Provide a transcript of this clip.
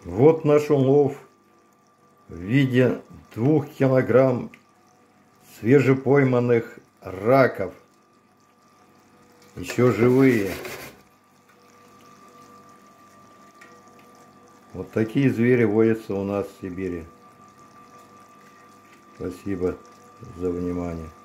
Вот наш улов в виде 2 килограмм свежепойманных раков. Еще живые. Вот такие звери водятся у нас в Сибири. Спасибо за внимание.